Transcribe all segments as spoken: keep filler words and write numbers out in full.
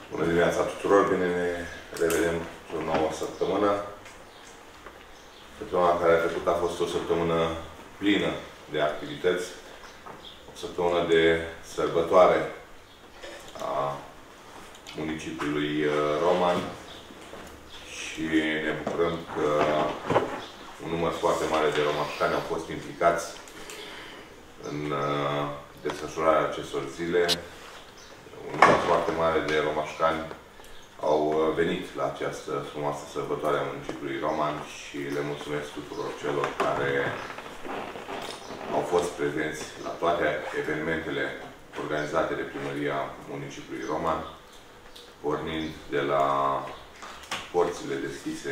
Bună dimineața tuturor! Bine ne revedem într-o nouă săptămână. Săptămâna care a trecut a fost o săptămână plină de activități, o săptămână de sărbătoare a municipiului Roman și ne bucurăm că un număr foarte mare de romașcani au fost implicați în desfășurarea acestor zile. Un număr foarte mare de romașcani au venit la această frumoasă sărbătoare a municipiului Roman și le mulțumesc tuturor celor care au fost prezenți la toate evenimentele organizate de primăria municipiului Roman, pornind de la porțile deschise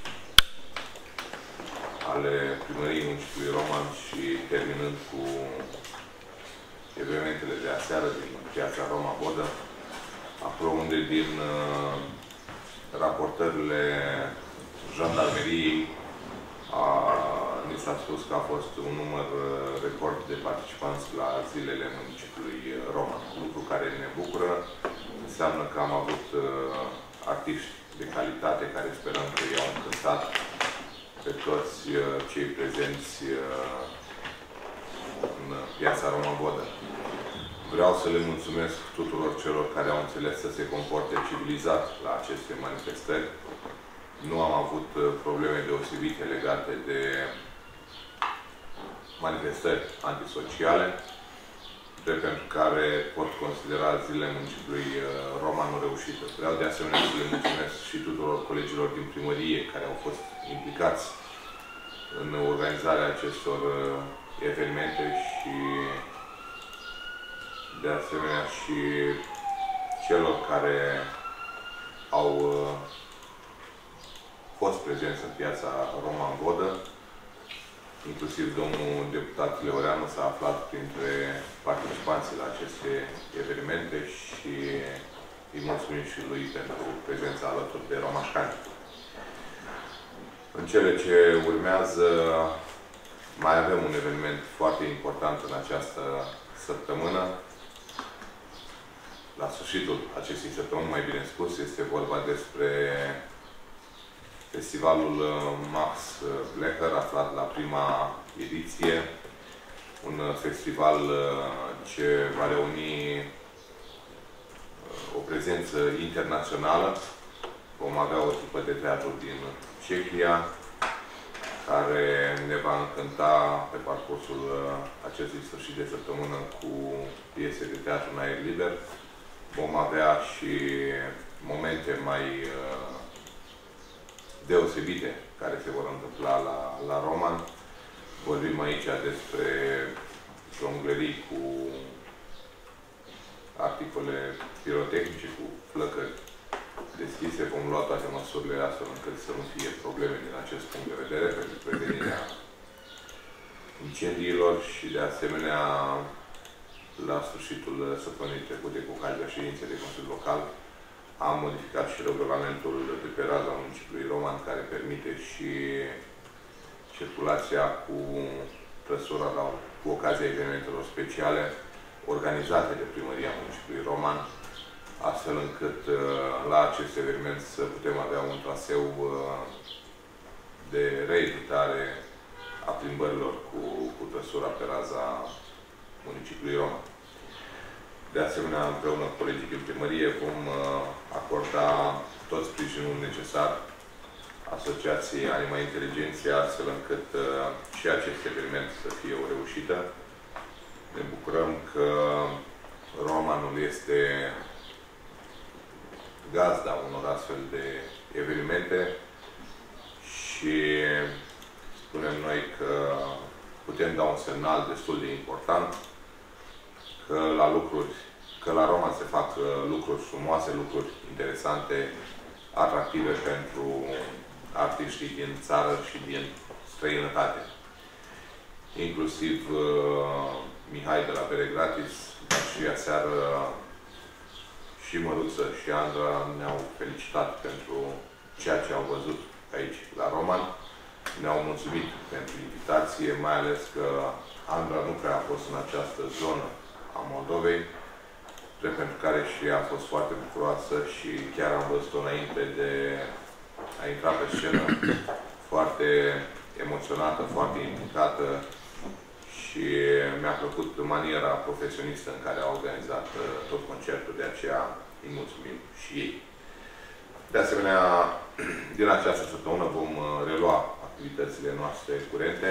ale primăriei municipiului Roman și terminând cu evenimentele de aseară din piața Roma Vodă, acolo unde din uh, raportările jandarmeriei a, ni s-a spus că a fost un număr uh, record de participanți la zilele municipiului Roman. Lucru care ne bucură, înseamnă că am avut uh, artiști de calitate care sperăm că i-au încântat pe toți uh, cei prezenți uh, în piața Roma Vodă. Vreau să le mulțumesc tuturor celor care au înțeles să se comporte civilizat la aceste manifestări. Nu am avut probleme deosebite legate de manifestări antisociale, de pentru care pot considera zilele municipiului Roman o reușită. Vreau de asemenea să le mulțumesc și tuturor colegilor din primărie care au fost implicați în organizarea acestor evenimente și de asemenea și celor care au uh, fost prezenți în piața Roman Vodă, inclusiv domnul deputat Leoreanu s-a aflat printre participanții la aceste evenimente și îi mulțumim și lui pentru prezența alături de romașcani. În cele ce urmează mai avem un eveniment foarte important în această săptămână. La sfârșitul acestei săptămâni, mai bine spus, este vorba despre festivalul Max Blecher, aflat la prima ediție. Un festival ce va reuni o prezență internațională. Vom avea o trupă de teatru din Cehia, care ne va încânta pe parcursul acestui sfârșit de săptămână cu piese de teatru în aer liber. Vom avea și momente mai uh, deosebite care se vor întâmpla la, la Roman. Vorbim aici despre jonglerii cu articole pirotehnice, cu flăcări deschise. Vom lua toate măsurile astfel încât să nu fie probleme din acest punct de vedere pentru prevenirea incendiilor și de asemenea la sfârșitul săptămânii trecute cu ocazia ședinței de Consiliul Local am modificat și regulamentul de pe raza municipiului Roman care permite și circulația cu trăsura la, cu ocazia evenimentelor speciale organizate de primăria municipiului Roman, astfel încât la acest eveniment să putem avea un traseu de reeditare a plimbărilor cu, cu trăsura pe raza municipiului Roman. De asemenea, împreună cu colegii din primărie vom acorda tot sprijinul necesar Asociației Anima Inteligenței, astfel încât și acest eveniment să fie o reușită. Ne bucurăm că Romanul este gazda unor astfel de evenimente și spunem noi că putem da un semnal destul de important că la lucruri, că la Roman se fac lucruri frumoase, lucruri interesante, atractive pentru artiștii din țară și din străinătate. Inclusiv uh, Mihai de la Bere Gratis, dar și aseară și Măruță și Andra ne-au felicitat pentru ceea ce au văzut aici la Roman. Ne-au mulțumit pentru invitație, mai ales că Andra nu prea a fost în această zonă a Moldovei. drept pentru care și a fost foarte bucuroasă și chiar am văzut-o înainte de a intra pe scenă, foarte emoționată, foarte implicată și mi-a plăcut maniera profesionistă în care a organizat tot concertul, de aceea îi mulțumim și ei. De asemenea, din această săptămână vom relua activitățile noastre curente.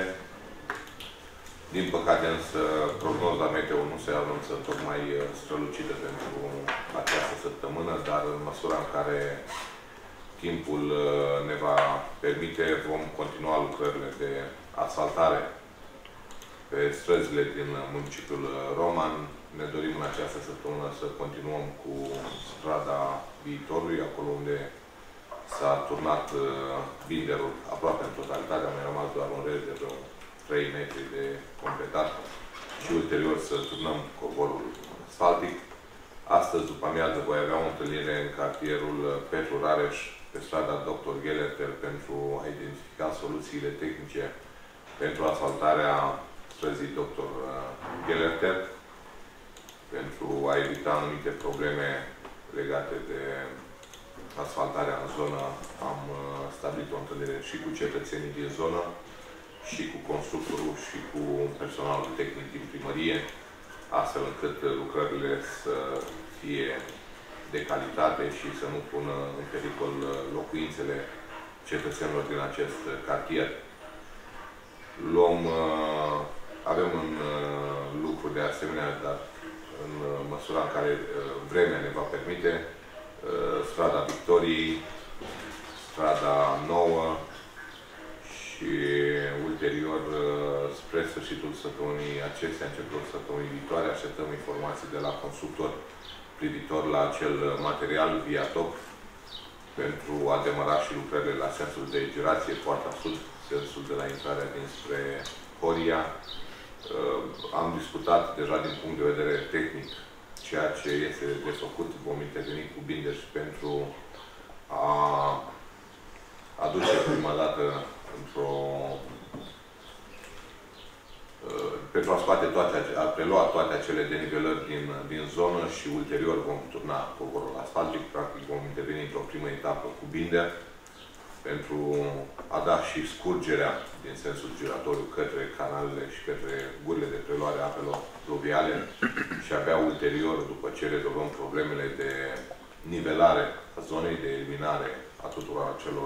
Din păcate însă, prognoza meteo nu se anunță tocmai strălucită pentru această săptămână, dar în măsura în care timpul ne va permite, vom continua lucrările de asfaltare pe străzile din municipiul Roman. Ne dorim în această săptămână să continuăm cu strada viitorului, acolo unde s-a turnat binderul aproape în totalitate, a mai rămas doar un rest de vreo trei metri de completat și ulterior să turnăm covorul asfaltic. Astăzi, după amiază, voi avea o întâlnire în cartierul Petru Rareș, pe strada doctor Ghelerter, pentru a identifica soluțiile tehnice pentru asfaltarea străzii doctor Ghelerter, pentru a evita anumite probleme legate de asfaltarea în zonă. Am stabilit o întâlnire și cu cetățenii din zonă, și cu constructorul, și cu personalul tehnic din primărie, astfel încât lucrările să fie de calitate și să nu pună în pericol locuințele cetățenilor din acest cartier. Luăm, avem în lucru de asemenea, dar în măsura în care vremea ne va permite, strada Victoriei, strada Nouă și ulterior, spre sfârșitul săptămânii acestea, începutul săptămânii viitoare, așteptăm informații de la constructor privitor la acel material viatoc pentru a demara și lucrările la sensul de girație, poarta sud, sensul de la intrarea dinspre Horia. Am discutat deja din punct de vedere tehnic ceea ce este de făcut. Vom interveni cu Bindeș pentru a aduce prima dată într-o pentru a scoate toate, a prelua toate acele denivelări din, din zonă și ulterior vom turna covorul asfaltic. Practic vom interveni într-o primă etapă cu binder pentru a da și scurgerea din sensul giratoriu către canalele și către gurile de preluare a apelor pluviale și abia ulterior, după ce rezolvăm problemele de nivelare a zonei, de eliminare a tuturor acelor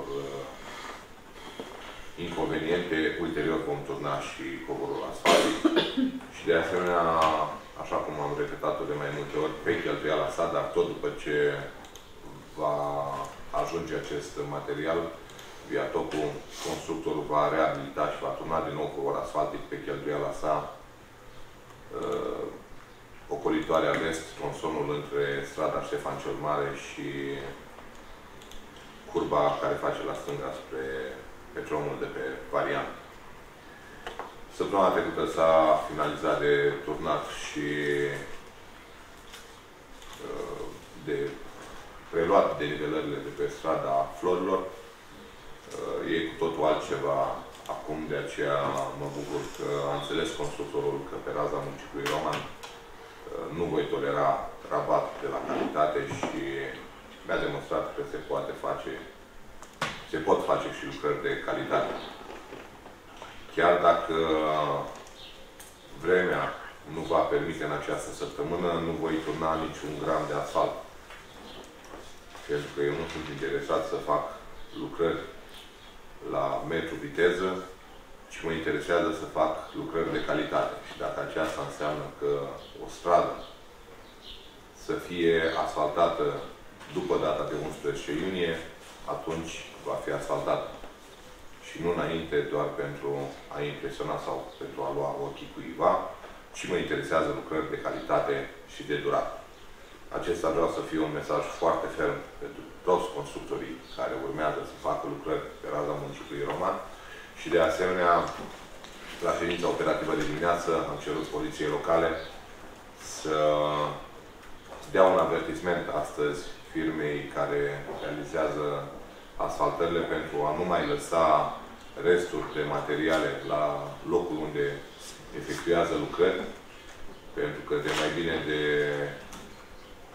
inconveniente, ulterior vom turna și covorul asfaltic. Și de asemenea, așa cum am repetat-o de mai multe ori, pe cheltuiala sa, dar tot după ce va ajunge acest material, viatocul, constructorul va reabilita și va turna din nou covor asfaltic pe cheltuiala sa, uh, ocolitoarea vest, tronsonul între strada Ștefan cel Mare și curba care face la stânga spre petronul de pe Variant. Săptămâna trecută s-a finalizat de turnat și de preluat denivelările de pe strada Florilor. E cu totul altceva acum, de aceea mă bucur că a înțeles constructorul că pe raza municipiului Roman nu voi tolera rabat de la calitate și mi-a demonstrat că se poate face se pot face și lucrări de calitate. Chiar dacă vremea nu va permite în această săptămână, nu voi turna niciun gram de asfalt. Pentru că eu nu sunt interesat să fac lucrări la metru viteză, ci mă interesează să fac lucrări de calitate. Și dacă aceasta înseamnă că o stradă să fie asfaltată după data de unsprezece iunie, atunci va fi asfaltată. Și nu înainte doar pentru a impresiona sau pentru a lua ochii cuiva, ci mă interesează lucrări de calitate și de durată. Acesta vreau să fie un mesaj foarte ferm pentru toți constructorii care urmează să facă lucrări pe raza municipiului Roman și de asemenea, la ședința operativă de dimineață, am cerut poliției locale să dea un avertisment astăzi firmei care realizează asfaltările pentru a nu mai lăsa resturi de materiale la locul unde efectuează lucrări, pentru că de mai bine de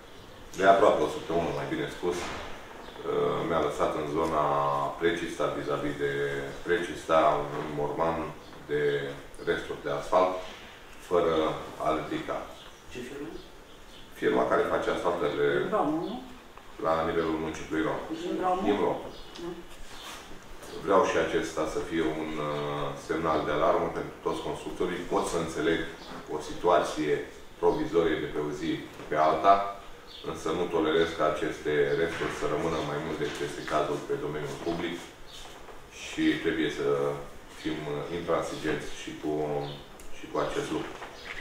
de aproape o săptămână, mai bine spus, mi-a lăsat în zona Precista, vis-a-vis de Precista, un morman de resturi de asfalt, fără a ridica. Ce firmă? Firma care face asfaltările la nivelul municipiului Rom. Din Rom. Vreau și acesta să fie un uh, semnal de alarmă pentru toți constructorii. Pot să înțeleg o situație provizorie de pe o zi pe alta, însă nu tolerez ca aceste resturi să rămână mai mult decât este cazul pe domeniul public și trebuie să fim intransigenți și cu, și cu acest lucru.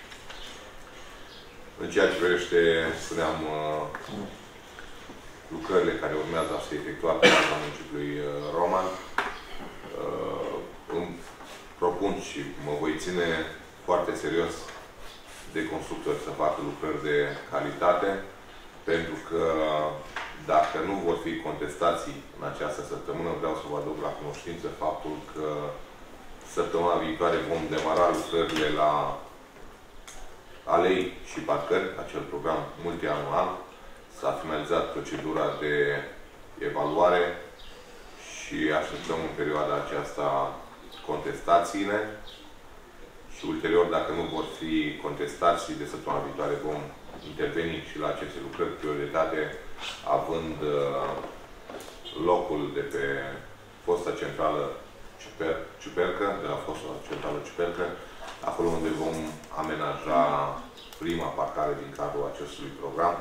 În ceea ce privește, spuneam, lucrările care urmează a fi efectuate la municipiului Roman, îmi propun și mă voi ține foarte serios de constructori să facă lucrări de calitate, pentru că dacă nu vor fi contestații în această săptămână, vreau să vă aduc la cunoștință faptul că săptămâna viitoare vom demara lucrările la alei și parcări, acel program multianual. S-a finalizat procedura de evaluare și așteptăm în perioada aceasta contestațiile și ulterior, dacă nu vor fi contestații de săptămâna viitoare, vom interveni și la aceste lucrări, prioritate având uh, locul de pe fosta centrală Ciuper, Ciupercă, de la fosta centrală Ciupercă, acolo unde vom amenaja prima parcare din cadrul acestui program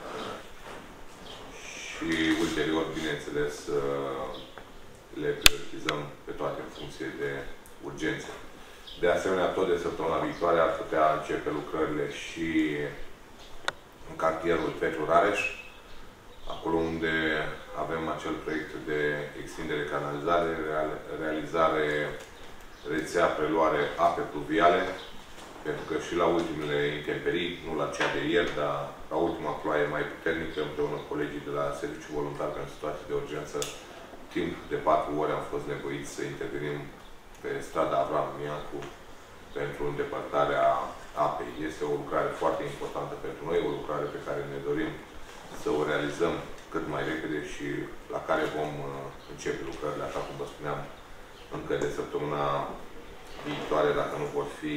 și ulterior, bineînțeles, uh, le prioritizăm pe toate în funcție de urgențe. De asemenea, tot de săptămâna viitoare ar putea începe lucrările și în cartierul Petru Rareș, acolo unde avem acel proiect de extindere canalizare, realizare rețea preluare ape pluviale, pentru că și la ultimele intemperii, nu la cea de ieri, dar la ultima ploaie mai puternică, împreună cu colegii de la Serviciul Voluntar pentru Situații de Urgență, timp de patru ore am fost nevoiți să intervenim pe strada Avram Miancu pentru îndepărtarea apei. Este o lucrare foarte importantă pentru noi, o lucrare pe care ne dorim să o realizăm cât mai repede și la care vom începe lucrările, așa cum vă spuneam, încă de săptămâna viitoare, dacă nu vor fi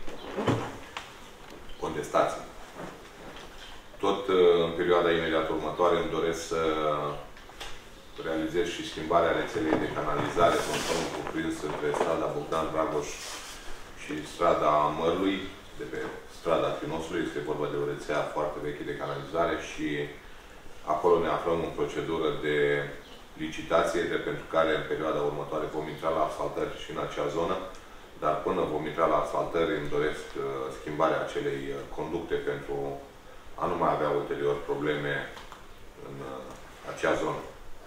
contestații. Tot în perioada imediat următoare îmi doresc să realizez și schimbarea rețelei de canalizare, conform cuprins între strada Bogdan Dragoș și strada Mărului, de pe strada Chinosului. Este vorba de o rețea foarte veche de canalizare și acolo ne aflăm în procedură de licitație, de pentru care în perioada următoare vom intra la asfaltări și în acea zonă, dar până vom intra la asfaltări îmi doresc uh, schimbarea acelei uh, conducte pentru a nu mai avea ulterior probleme în uh, acea zonă.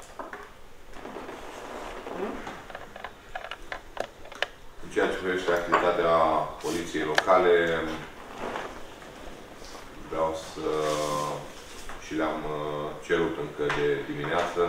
În ceea ce privește activitatea poliției locale, vreau să și le-am cerut încă de dimineață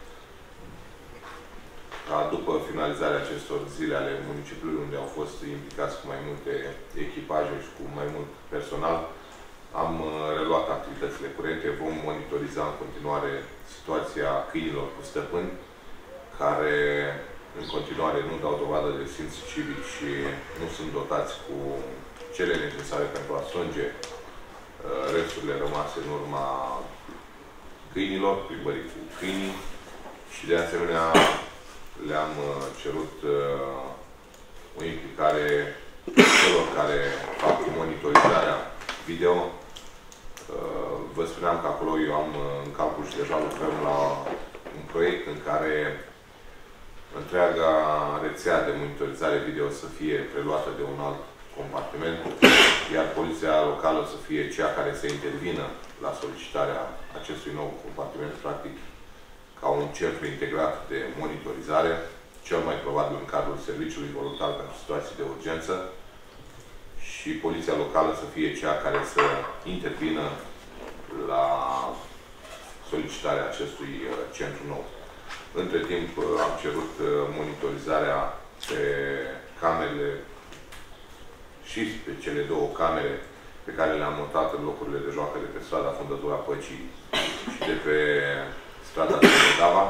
ca după finalizarea acestor zile ale municipiului, unde au fost implicați cu mai multe echipaje și cu mai mult personal, am reluat activitățile curente. Vom monitoriza în continuare situația câinilor cu stăpâni, care în continuare nu dau dovadă de simț civic și nu sunt dotați cu cele necesare pentru a strânge resturile rămase în urma câinilor, plimbării cu câinii, și de asemenea le-am cerut o implicare celor care fac monitorizarea video. Vă spuneam că acolo eu am în calcul și deja lucrăm la un proiect în care întreaga rețea de monitorizare video să fie preluată de un alt compartiment, iar poliția locală să fie cea care să intervină la solicitarea acestui nou compartiment, practic, ca un centru integrat de monitorizare, cel mai probabil în cadrul Serviciului Voluntar pentru Situații de Urgență, și poliția locală să fie cea care să intervină la solicitarea acestui centru nou. Între timp am cerut monitorizarea pe camerele și pe cele două camere pe care le-am notat în locurile de joacă de pe strada Fundătura Păcii și de pe strada de Moldova.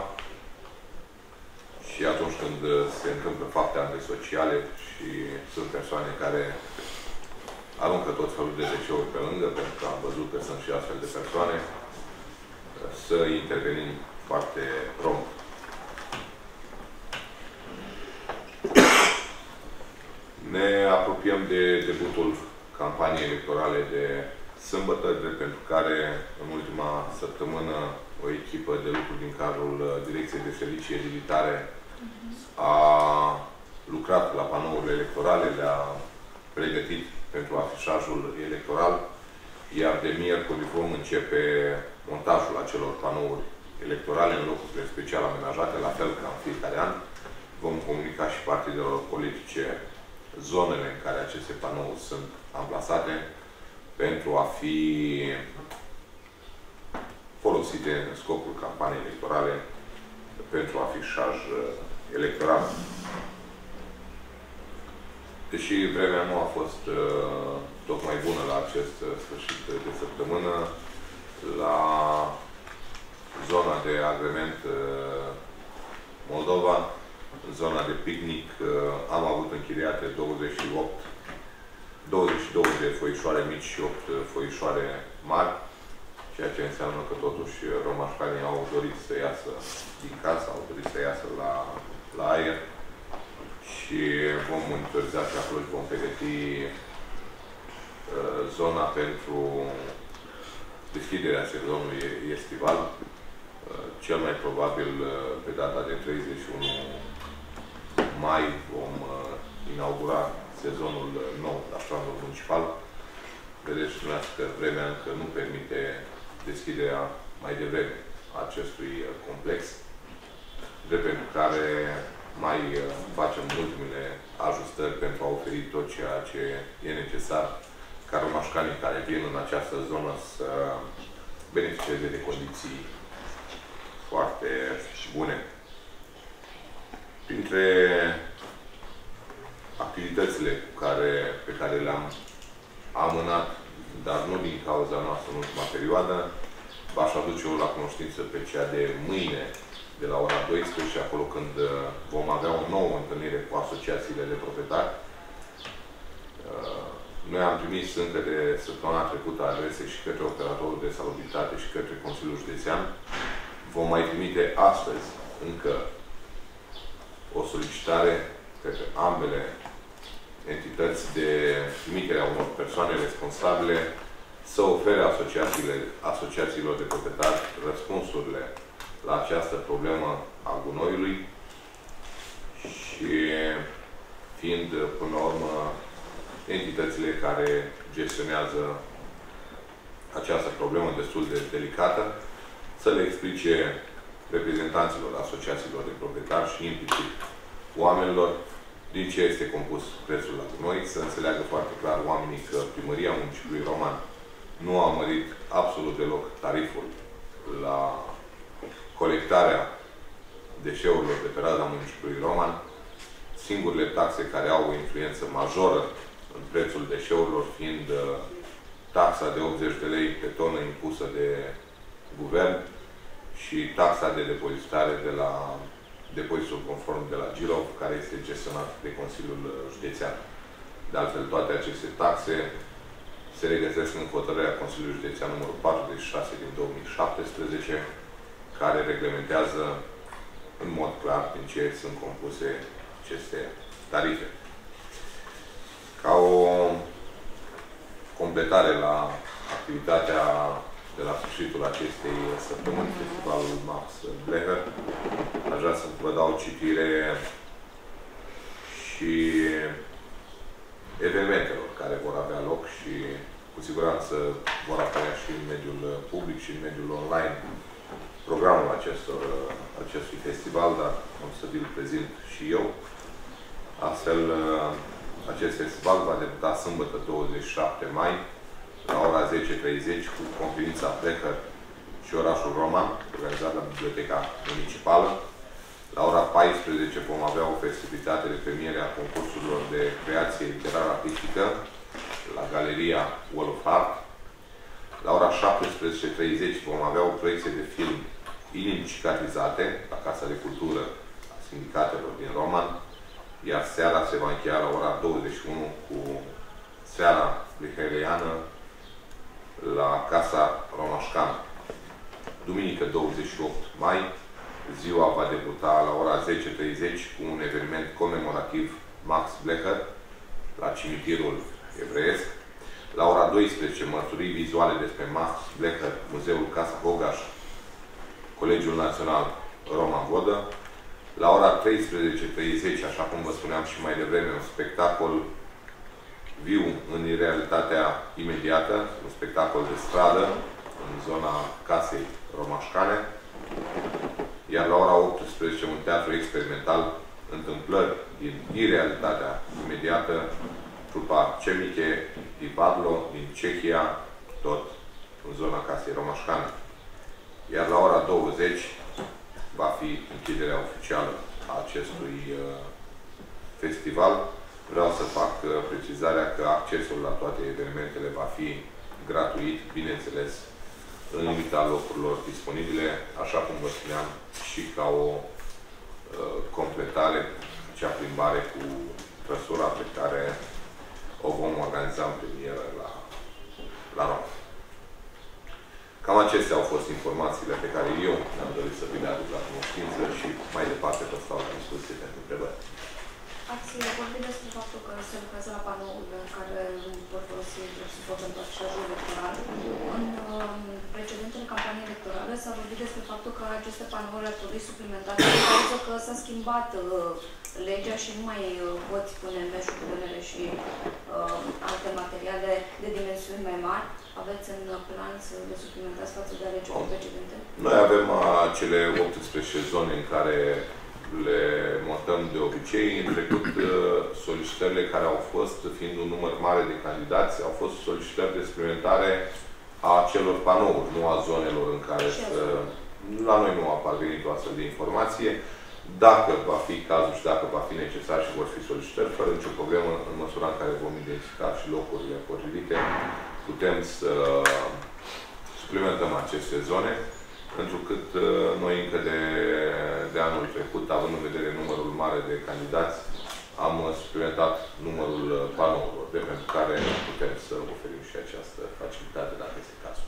Și atunci când se întâmplă fapte antisociale și sunt persoane care aruncă tot felul de deșeuri pe lângă, pentru că am văzut că sunt și astfel de persoane, să intervenim foarte prompt. Ne apropiem de debutul campaniei electorale de sâmbătă, de pentru care în ultima săptămână o echipă de lucru din cadrul Direcției de Servicii Edilitare a lucrat la panourile electorale, le-a pregătit pentru afișajul electoral, iar de miercuri vom începe montajul acelor panouri electorale în locurile special amenajate, la fel ca în fiecare an. Vom comunica și partidelor politice zonele în care aceste panouri sunt amplasate pentru a fi folosite în scopul campaniei electorale pentru afișaj electoral. Deși vremea nu a fost uh, tocmai bună la acest uh, sfârșit de săptămână, la zona de agrement uh, Moldova, în zona de picnic, uh, am avut închiriate douăzeci și opt, douăzeci și două de foișoare mici și opt foișoare mari, ceea ce înseamnă că totuși romașcanii au dorit să iasă din casă, au dorit să iasă la, la aer. Și vom monitoriza și acolo și vom pregăti uh, zona pentru deschiderea sezonului estival. Uh, cel mai probabil uh, pe data de treizeci și unu mai vom uh, inaugura sezonul nou la planul municipal. Vedeți dumneavoastră că vremea încă nu permite deschiderea mai devreme a acestui uh, complex, de pentru care mai facem ultimele ajustări pentru a oferi tot ceea ce e necesar ca romașcanii care vin în această zonă să beneficieze de condiții foarte bune. Printre activitățile care, pe care le-am amânat, dar nu din cauza noastră în ultima perioadă, v-aș aduce eu la cunoștință pe cea de mâine, de la ora douăsprezece, acolo când vom avea o nouă întâlnire cu asociațiile de proprietari. Noi am trimis încă de săptămâna trecută adrese și către operatorul de salubritate și către Consiliul Județean. Vom mai trimite astăzi încă o solicitare către ambele entități de trimitere a unor persoane responsabile să ofere asociațiilor de proprietari răspunsurile la această problemă a gunoiului și fiind, până la urmă, entitățile care gestionează această problemă destul de delicată, să le explice reprezentanților asociațiilor de proprietari și implicit oamenilor din ce este compus prețul la gunoi, să înțeleagă foarte clar oamenii că Primăria Municipiului Roman nu a mărit absolut deloc tariful la colectarea deșeurilor de pe rada municipiului Roman. Singurele taxe care au o influență majoră în prețul deșeurilor fiind taxa de optzeci de lei pe tonă impusă de guvern și taxa de depozitare de la depozitul conform de la Girov, care este gestionat de Consiliul Județean. De altfel, toate aceste taxe se regăsesc în hotărârea Consiliului Județean numărul patruzeci și șase din două mii șaptesprezece, care reglementează în mod clar din ce sunt compuse aceste tarife. Ca o completare la activitatea de la sfârșitul acestei săptămâni, Festivalul Max Bleher, aș vrea să vă dau citire și evenimentelor care vor avea loc și cu siguranță vor apărea și în mediul public și în mediul online programul acestor, acestui festival, dar o să vi-l prezint și eu. Astfel, acest festival va debuta sâmbătă douăzeci și șapte mai la ora zece și treizeci cu Conferința Pleher și orașul Roman, organizat la Biblioteca Municipală. La ora paisprezece vom avea o festivitate de premiere a concursurilor de creație literară artistică la Galeria Wall of Art. La ora șaptesprezece treizeci vom avea o proiecție de film Inimi cicatrizate la Casa de Cultură a Sindicatelor din Roman, iar seara se va încheia la ora douăzeci și unu cu seara liheriană la Casa Romașcană. Duminică douăzeci și opt mai, ziua va debuta la ora zece treizeci cu un eveniment comemorativ Max Blecher la cimitirul evreiesc. La ora douăsprezece, mărturii vizuale despre Max Blecher, Muzeul Casa Hogaș, Colegiul Național Roman Vodă. La ora treisprezece treizeci, așa cum vă spuneam și mai devreme, un spectacol viu în realitatea imediată, un spectacol de stradă în zona Casei Romașcane. Iar la ora optsprezece, un teatru experimental, întâmplări din irealitatea imediată, trupa Cemiche di Pablo din Cehia, tot în zona Casei Romașcane. Iar la ora douăzeci va fi închiderea oficială a acestui uh, festival. Vreau să fac uh, precizarea că accesul la toate evenimentele va fi gratuit, bineînțeles, în limita locurilor disponibile, așa cum vă spuneam, și ca o uh, completare, cea plimbare cu trăsura pe care o vom organiza în premieră la, la Roma. Cam acestea au fost informațiile pe care eu ne-am dorit să vi le aduc la cunoștință și mai departe vă stau la discuție pentru întrebări. Ați vorbit despre faptul că se lucrează la panourile care vor folosi suport pentru afișajul electoral. În precedentele campanii electorale s-a vorbit despre faptul că aceste panouri ar trebui suplimentate în cauza că s-a schimbat uh, legea și nu mai uh, poți pune meșuri, punele și uh, alte materiale de dimensiuni mai mari. Aveți în plan să le suplimentați față de alegerile precedente? Noi avem acele optsprezece zone în care le montăm de obicei. În trecut, solicitările care au fost, fiind un număr mare de candidați, au fost solicitări de suplimentare a celor panouri, nu a zonelor în care să... La noi nu a parvenit o astfel de informație. Dacă va fi cazul și dacă va fi necesar și vor fi solicitări, fără nicio problemă, în măsura în care vom identifica și locurile potrivite, putem să suplimentăm aceste zone, pentru că noi încă de, de anul trecut, având în vedere numărul mare de candidați, am suplimentat numărul panourilor, de pentru care putem să oferim și această facilitate, dacă este cazul.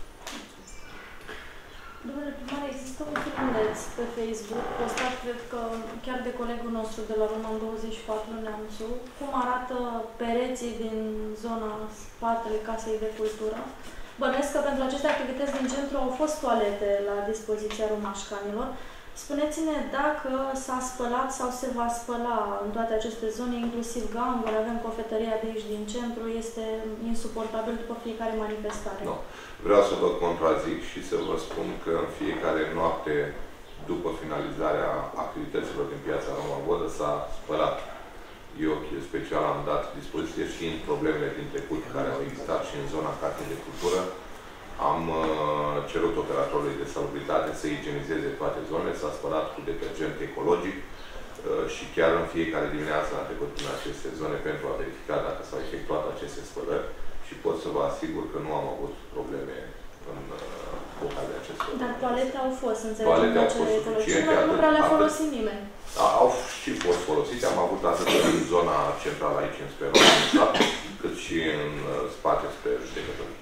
Domnule primar, există un filmuleț pe Facebook, postat, cred că chiar de colegul nostru de la Roman douăzeci și patru, Neamțu, cum arată pereții din zona spatele Casei de Cultură. Bănuiesc că pentru aceste activități din centru au fost toalete la dispoziția romașcanilor. Spuneți-ne dacă s-a spălat sau se va spăla în toate aceste zone, inclusiv ganguri, avem cofetăria de aici din centru, este insuportabil după fiecare manifestare. No. Vreau să vă contrazic și să vă spun că în fiecare noapte, după finalizarea activităților din piața Roma Vodă, s-a spălat. Eu special am dat dispoziție, știind problemele din trecut care au existat și în zona Casei de Cultură, am uh, cerut operatorului de salubritate să igienizeze toate zonele, s-a spălat cu detergent ecologic uh, și chiar în fiecare dimineață am trecut în aceste zone pentru a verifica dacă s-au efectuat aceste spălări și pot să vă asigur că nu am avut probleme în uh, ocazia acestor. Dar toalete au fost, înțelegem de acele ecologice, dar nu prea le-a folosit nimeni. Au și fost folosite, am avut atât în zona centrală aici, în spre România, cât și în uh, spate spre judecătorii.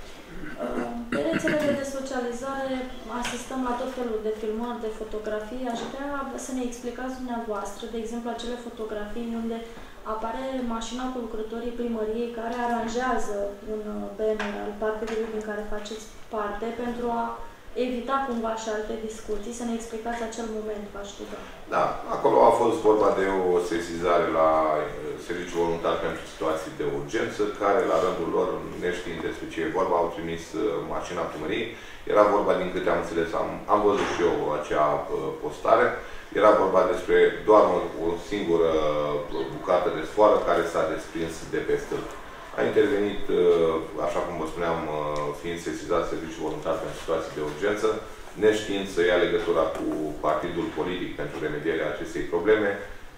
Pe rețelele de socializare asistăm la tot felul de filmări, de fotografii. Aș vrea să ne explicați dumneavoastră, de exemplu, acele fotografii unde apare mașina cu lucrătorii primăriei care aranjează un banner al partidului din care faceți parte pentru a evita cumva și alte discuții. Să ne explicați acel moment, v-aș ruga. Da, acolo a fost vorba de o sesizare la Serviciul Voluntar pentru Situații de Urgență, care la rândul lor, neștiind despre ce e vorba, au trimis mașina primăriei. Era vorba, din câte am înțeles, am, am văzut și eu acea postare, era vorba despre doar o, o singură bucată de sfoară care s-a desprins de pe stâlp. A intervenit, așa cum vă spuneam, fiind sesizat Serviciul Voluntar pentru Situații de Urgență, neștiind să ia legătura cu partidul politic pentru remedierea acestei probleme,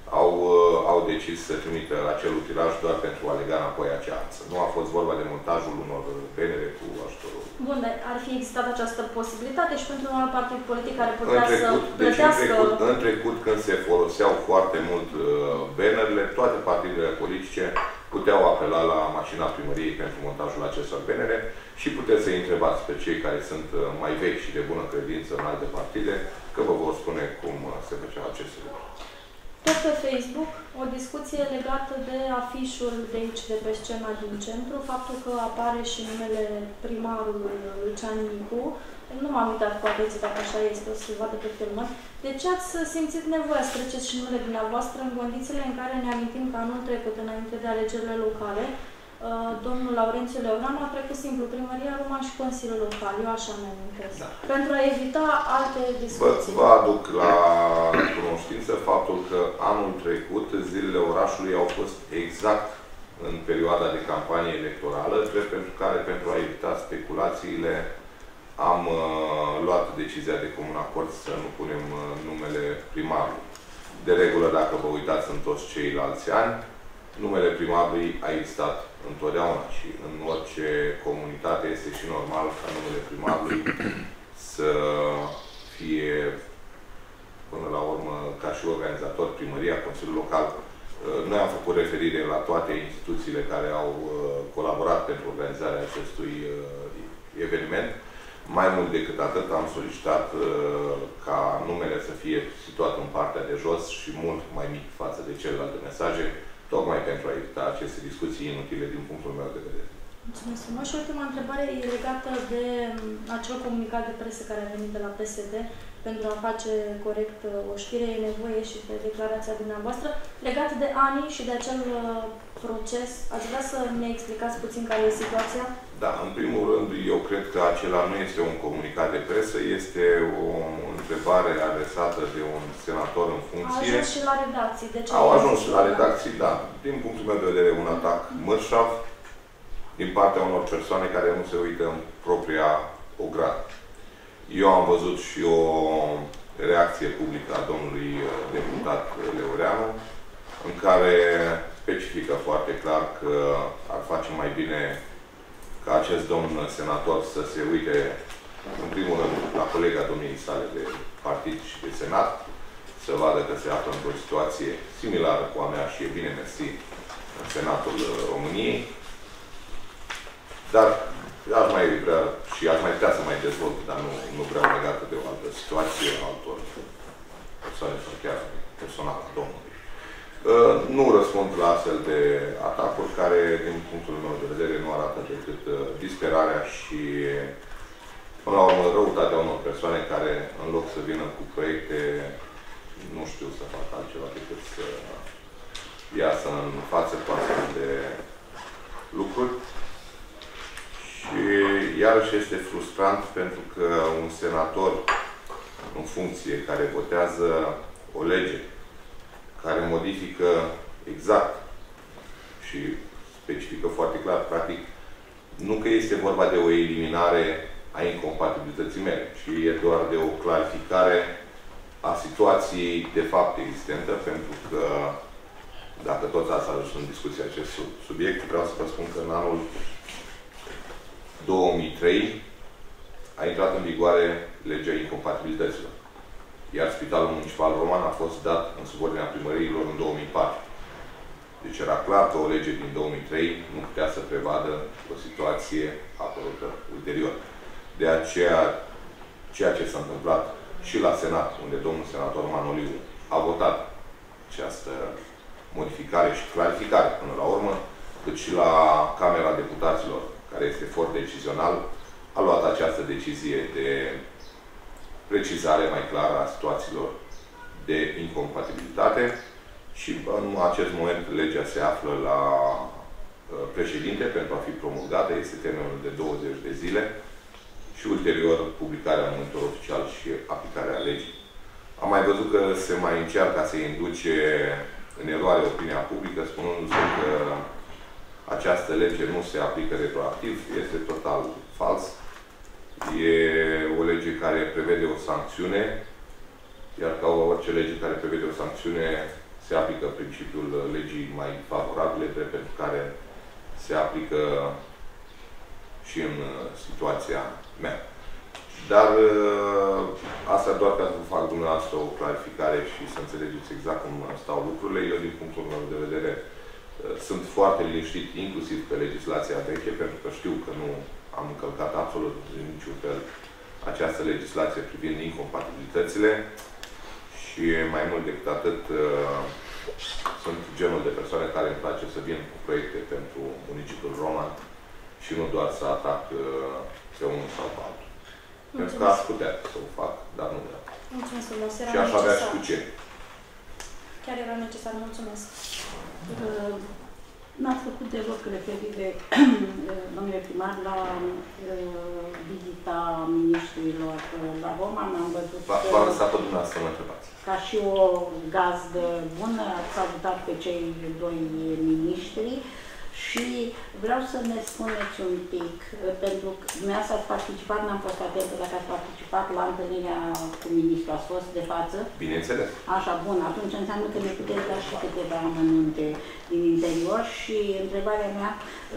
au, au decis să trimită acel utilaj doar pentru a lega înapoi acea anță. Nu a fost vorba de montajul unor benere cu ajutorul. Bun, dar ar fi existat această posibilitate și pentru un alt partid politic care putea în trecut, să deci plătească... în trecut, în trecut, când se foloseau foarte mult uh, bannerele, toate partidele politice puteau apela la mașina primăriei pentru montajul acestor benere și puteți să-i întrebați pe cei care sunt uh, mai vechi și de bună credință în alte partide, că vă vor spune cum uh, se făceau aceste lucruri. Tot pe Facebook, o discuție legată de afișul de aici, de pe scena din centru, faptul că apare și numele primarului Lucian Nicu. Nu m-am uitat cu atenție dacă așa este, o să-l vadă pe filmări. De ce ați simțit nevoia să treceți și numele dumneavoastră în condițiile în care ne amintim că anul trecut, înainte de alegerile locale, domnul Laurențiu Leoran a trecut simplu primăria Roman și Consiliul Local, eu așa mi amintesc. Da. Pentru a evita alte discuții. Vă, vă aduc la cunoștință faptul că anul trecut zilele orașului au fost exact în perioada de campanie electorală, drept pentru care, pentru a evita speculațiile, am uh, luat decizia de comun acord să nu punem uh, numele primarului. De regulă, dacă vă uitați în toți ceilalți ani, numele primarului a existat întotdeauna și în orice comunitate este și normal ca numele primarului să fie, până la urmă, ca și organizator, primăria, Consiliul Local. Noi am făcut referire la toate instituțiile care au colaborat pentru organizarea acestui eveniment. Mai mult decât atât, am solicitat ca numele să fie situat în partea de jos și mult mai mic față de celelalte mesaje, tocmai pentru a evita aceste discuții inutile din punctul meu de vedere. Mulțumesc frumos. Și ultima întrebare e legată de acel comunicat de presă care a venit de la P S D pentru a face corect o știre, e nevoie și de declarația dumneavoastră. Legat de ani și de acel proces, ați vrea să ne explicați puțin care e situația? Da, în primul rând, eu cred că acela nu este un comunicat de presă, este o întrebare adresată de un senator în funcție. Au ajuns și la redacții. De ce Au ajuns și la redacții, da. Din punctul meu de vedere, un atac mărșav din partea unor persoane care nu se uită în propria ogradă. Eu am văzut și o reacție publică a domnului deputat Leoreanu, în care specifică foarte clar că ar face mai bine ca acest domn senator să se uite, în primul rând, la colega domniei sale de partid și de senat, să vadă că se află într-o situație similară cu a mea și e bine mersi în Senatul României. Dar aș mai vrea și aș mai putea să mai dezvolt, dar nu, nu vreau legată de o altă situație, altor persoane sau chiar personal a domnului. Uh, nu răspund la astfel de atacuri care, din punctul meu de vedere, nu arată decât uh, disperarea și, până la urmă, răutatea unor persoane care, în loc să vină cu proiecte, nu știu să facă altceva decât să iasă în față cu astfel de lucruri. Și iarăși este frustrant pentru că un senator în funcție care votează o lege care modifică exact și specifică foarte clar, practic, nu că este vorba de o eliminare a incompatibilității mele, ci e doar de o clarificare a situației de fapt existentă, pentru că dacă tot ați adus în discuție acest subiect, vreau să vă spun că în anul două mii trei a intrat în vigoare legea incompatibilităților. Iar Spitalul Municipal Roman a fost dat în subordinea primăriilor în două mii patru. Deci era clar că o lege din două mii trei nu putea să prevadă o situație apărută ulterior. De aceea, ceea ce s-a întâmplat și la Senat, unde domnul senator Manoliu a votat această modificare și clarificare până la urmă, cât și la Camera Deputaților, care este for decizional, a luat această decizie de precizare mai clară a situațiilor de incompatibilitate și în acest moment legea se află la președinte pentru a fi promulgată, este termenul de douăzeci de zile și ulterior publicarea în monitor oficial și aplicarea legii. Am mai văzut că se mai încearcă să induce în eroare opinia publică, spunându-se că această lege nu se aplică retroactiv, este total fals. E o lege care prevede o sancțiune, iar ca orice lege care prevede o sancțiune, se aplică principiul legii mai favorabile, drept pentru care se aplică și în situația mea. Dar asta doar ca să vă fac dumneavoastră o clarificare și să înțelegeți exact cum stau lucrurile. Eu, din punctul meu de vedere, sunt foarte liniștit, inclusiv pe legislația veche, pentru că știu că nu am încălcat absolut în niciun fel această legislație privind incompatibilitățile și mai mult decât atât sunt genul de persoane care îmi place să vin cu proiecte pentru municipiul Roman și nu doar să atac pe unul sau pe altul. Pentru că aș putea să o fac, dar nu vreau. Mulțumesc frumos. Și aș avea și cu ce. Chiar era necesar. Mulțumesc. Uh, N-ați făcut deloc referire, domnule primar, la uh, vizita ministrilor la Roma. Am văzut V-a lăsat pe dumneavoastră să mă întrebați. Ca și o gazdă bună, ați salutat pe cei doi miniștri și vreau să ne spuneți un pic, pentru că dumneavoastră ați participat, n-am fost atentă dacă ați participat la întâlnirea cu ministrul, ați fost de față? Bineînțeles. Așa, bun, atunci înseamnă că ne puteți da și câteva amănunte din interior și întrebarea mea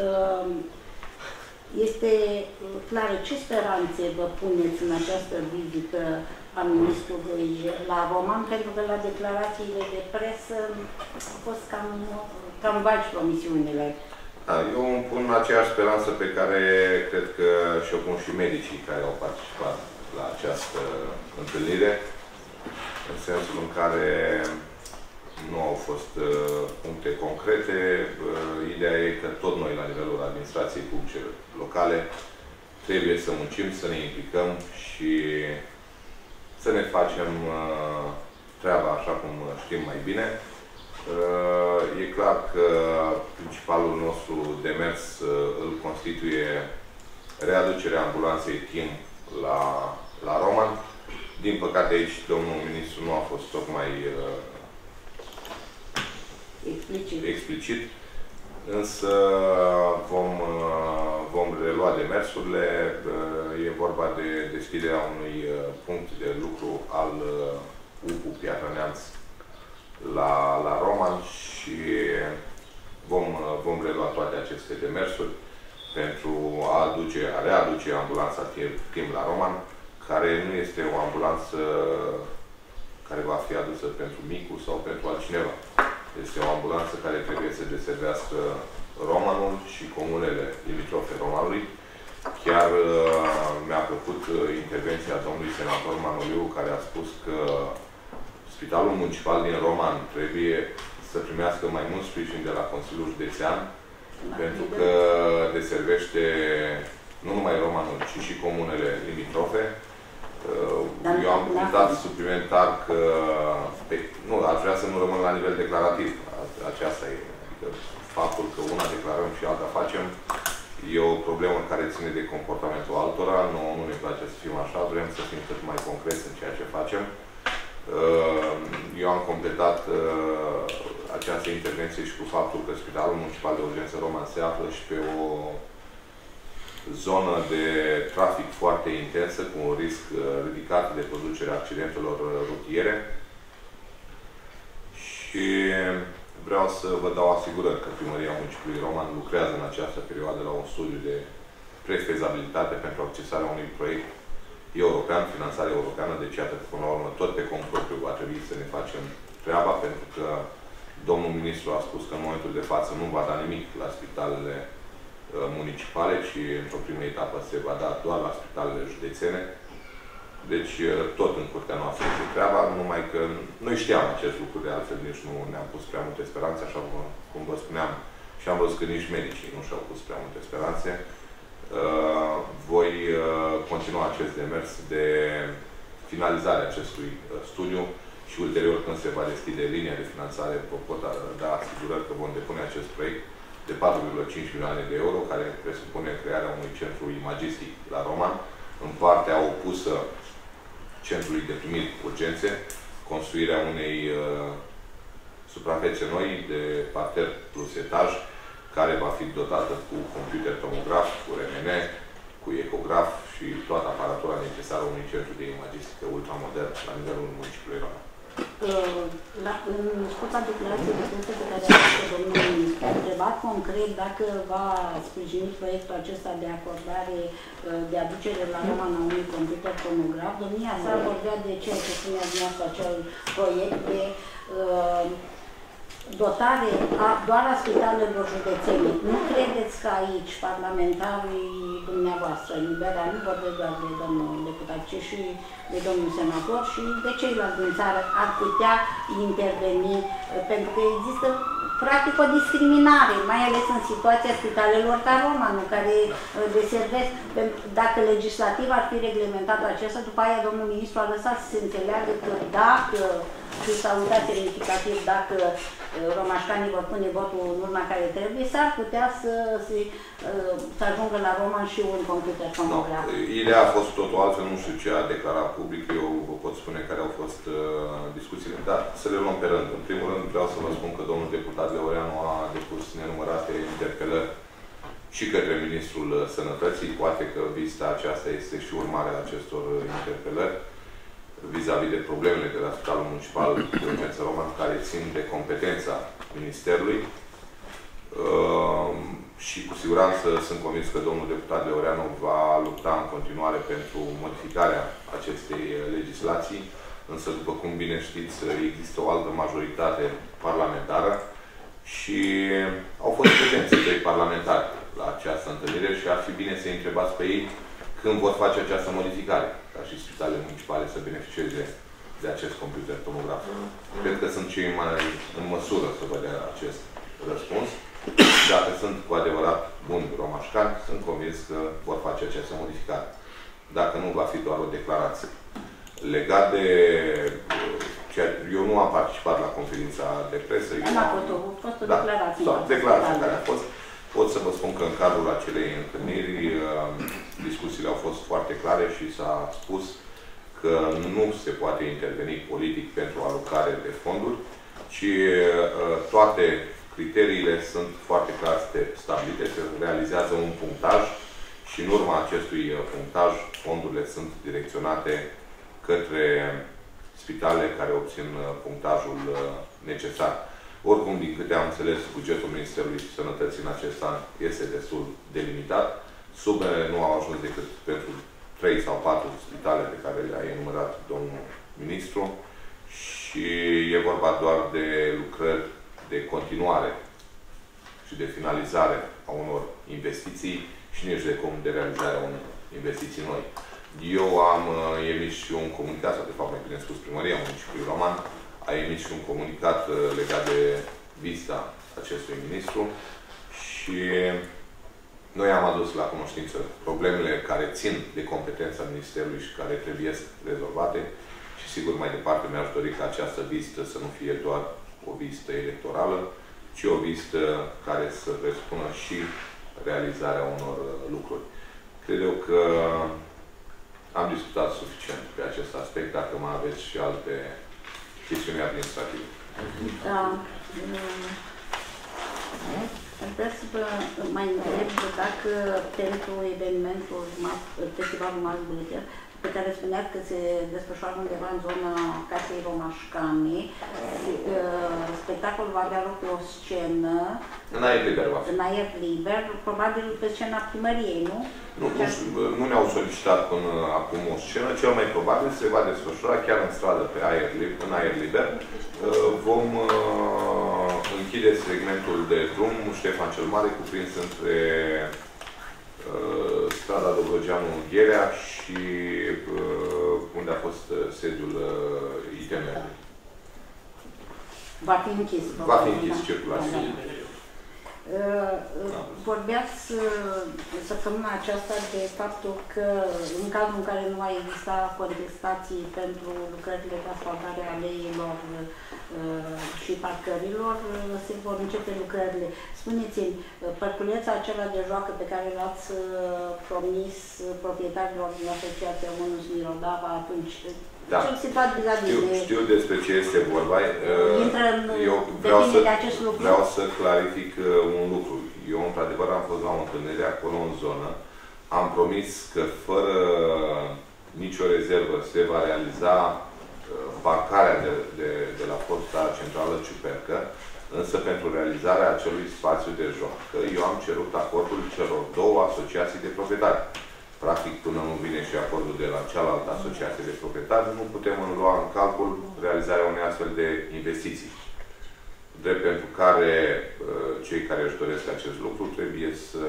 este clară, ce speranțe vă puneți în această vizită a ministrului la Roman, pentru că la declarațiile de presă au fost cam, cam vagi promisiunile. Eu îmi pun aceeași speranță pe care cred că și-o pun și medicii care au participat la această întâlnire, în sensul în care nu au fost uh, puncte concrete. Uh, ideea e că tot noi, la nivelul administrației publice locale, trebuie să muncim, să ne implicăm și să ne facem uh, treaba așa cum știm mai bine. Uh, e clar că principalul nostru demers uh, îl constituie readucerea ambulanței timp la, la Roman. Din păcate aici domnul ministru nu a fost tocmai uh, explicit. explicit, însă vom, uh, vom relua demersurile. Uh, e vorba de deschiderea unui uh, punct de lucru al uh, U P U Piatra Neamț la, la Roman și vom, uh, vom relua toate aceste demersuri pentru a, aduce, a readuce ambulanța timp la Roman, care nu este o ambulanță care va fi adusă pentru Micu sau pentru altcineva. Este o ambulanță care trebuie să deservească Romanul și comunele limitrofe Romanului. Chiar uh, mi-a plăcut uh, intervenția domnului senator Manoliu, care a spus că Spitalul Municipal din Roman trebuie să primească mai mult sprijin de la Consiliul Județean, pentru că deservește nu numai Romanul, ci și comunele limitrofe. Eu am punctat suplimentar că, pe, nu, aș vrea să nu rămân la nivel declarativ. Aceasta e. Adică faptul că una declarăm și alta facem e o problemă care ține de comportamentul altora. Nu, nu ne place să fim așa, vrem să fim cât mai concreți în ceea ce facem. Eu am completat această intervenție și cu faptul că Spitalul Municipal de Urgență Roman se află și pe o zonă de trafic foarte intensă, cu un risc ridicat de producerea accidentelor rutiere. Și vreau să vă dau asigurări că Primăria Municipiului Roman lucrează în această perioadă la un studiu de prefezabilitate pentru accesarea unui proiect european, finanțare europeană, deci iată că până la urmă tot pe cont propriu va trebui să ne facem treaba, pentru că domnul ministru a spus că în momentul de față nu va da nimic la spitalele municipale, ci într-o primă etapă se va da doar la spitalele județene. Deci tot în curtea noastră este treaba, numai că noi știam acest lucru, de altfel nici nu ne-am pus prea multe speranțe, așa cum vă spuneam, și am văzut că nici medicii nu și-au pus prea multe speranțe. Voi continua acest demers de finalizare a acestui studiu și ulterior, când se va deschide linia de finanțare, vă pot da asigurări că vom depune acest proiect de patru virgulă cinci milioane de euro, care presupune crearea unui centru imagistic la Roman, în partea opusă centrului de primiri urgențe, construirea unei uh, suprafețe noi de parter plus etaj, care va fi dotată cu computer tomograf, cu R M N, cu ecograf și toată aparatura necesară unui centru de imagistică ultramodern la nivelul municipiului Roman. La, în scurta declarație de presă pe care a făcut domnul ministru, a întrebat concret dacă va sprijini proiectul acesta de acordare, de aducere la Roman a unui computer tomograf. Domnia sa vorbea de ceea ce spunea dumneavoastră, acel proiect de uh, dotare a, doar a spitalelor județene. Nu credeți că aici parlamentarii dumneavoastră, liberali, nu vorbesc doar de domnul deputat, ci și de domnul senator și de ceilalți din țară ar putea interveni, pentru că există practic o discriminare, mai ales în situația spitalelor ca Romanul, care deservesc. Dacă legislativ ar fi reglementat acesta, după aia domnul ministru a lăsat să se înțeleagă că dacă, și s-a uitat semnificativ, dacă romașcanii vor pune votul în urma care trebuie, s-ar putea să, să, să ajungă la Roman și un computer tomograf. No, ideea a fost totul altfel, nu știu ce a declarat public, eu vă pot spune care au fost uh, discuțiile, dar să le luăm pe rând. În primul rând vreau să vă spun că domnul deputat Leoreanu a depus nenumărate interpelări și către Ministrul Sănătății, poate că vizita aceasta este și urmarea acestor interpelări, vis-a-vis de problemele de la Spitalul Municipal de Urgență Roman, care țin de competența Ministerului. Uh, și cu siguranță sunt convins că domnul deputat Leoreanu va lupta în continuare pentru modificarea acestei legislații, însă, după cum bine știți, există o altă majoritate parlamentară și au fost prezenți doi parlamentari la această întâlnire și ar fi bine să-i întrebați pe ei când vor face această modificare, ca și spitalele municipale să beneficieze de acest computer tomograf. Cred că sunt cei mai în măsură să vă dea acest răspuns. Dacă sunt cu adevărat buni romașcani, sunt convins că vor face această modificare. Dacă nu, va fi doar o declarație. Legat de... Eu nu am participat la conferința de presă. Nu a fost o, fost o da, declarație. Da, declarație care a fost. Pot să vă spun că în cadrul acelei întâlniri discuțiile au fost foarte clare și s-a spus că nu se poate interveni politic pentru alocare de fonduri, ci toate criteriile sunt foarte clar stabilite, se realizează un punctaj și în urma acestui punctaj fondurile sunt direcționate către spitale care obțin punctajul necesar. Oricum, din câte am înțeles, bugetul Ministerului Sănătății în acest an este destul de limitat. Sumele nu au ajuns decât pentru trei sau patru spitale pe care le-a enumerat domnul ministru și e vorba doar de lucrări de continuare și de finalizare a unor investiții și nici de cum de realizarea unor investiții noi. Eu am uh, emis și un comunicat, sau de fapt mai bine spus Primăria Municipiului Roman, a emis și un comunicat uh, legat de vizita acestui ministru și noi am adus la cunoștință problemele care țin de competența Ministerului și care trebuie rezolvate și sigur mai departe mi-aș dori ca această vizită să nu fie doar o vizită electorală, ci o vizită care să presupună și realizarea unor lucruri. Cred eu că am discutat suficient pe acest aspect, dacă mai aveți și alte chestiuni administrative. Da. Aș vrea să vă mai întreb dacă pentru evenimentul Festivalul Mari Bulter, pe care spuneați că se desfășoară undeva în zona Casei Romașcane, spectacolul va avea loc pe o scenă. În aer liber va fi. În aer liber, probabil pe scena primăriei, nu? Nu, nu, nu ne-au solicitat până acum o scenă, cel mai probabil se va desfășura chiar în stradă, pe aer, în aer liber. Vom închide segmentul de drum Ștefan cel Mare, cuprins între strada Dobrogea-Gherea și unde a fost sediul I T M-ului. Va fi închis. Va fi închis circulația. Vorbeați săptămâna aceasta de faptul că în cazul în care nu va exista contestații pentru lucrările de asfaltare a aleilor și parcărilor, se vor începe lucrările. Spuneți-mi, parculeța acela de joacă pe care l-ați promis proprietarilor din Asociația Unus Mirodava atunci, da. Știu, știu despre ce este vorba. Eu vreau să, vreau să clarific un lucru. Eu, într-adevăr, am fost la o întâlnire acolo în zonă. Am promis că fără nicio rezervă se va realiza parcarea de, de, de la posta centrală Ciupercă, însă pentru realizarea acelui spațiu de joacă, eu am cerut acordul celor două asociații de proprietari. Practic, până nu vine și acordul de la cealaltă asociație de proprietari, nu putem lua în calcul realizarea unei astfel de investiții. Drept pentru care cei care își doresc acest lucru trebuie să